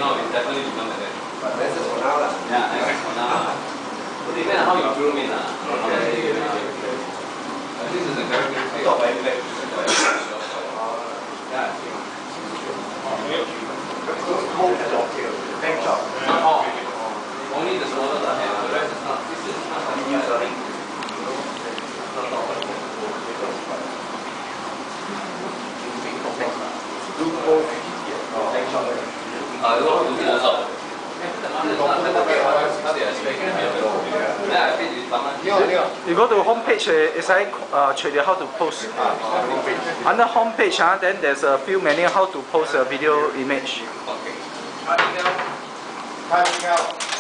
now it's definitely become like that. But this is for now lah. Yeah, that's for now. It depends on how you groom it lah. This is a characteristic of any black. Yeah. Only the smaller the hair, the rest is not. This is not something selling. You go to homepage, it's like how to post. Under homepage, then there's a few menu how to post a video image.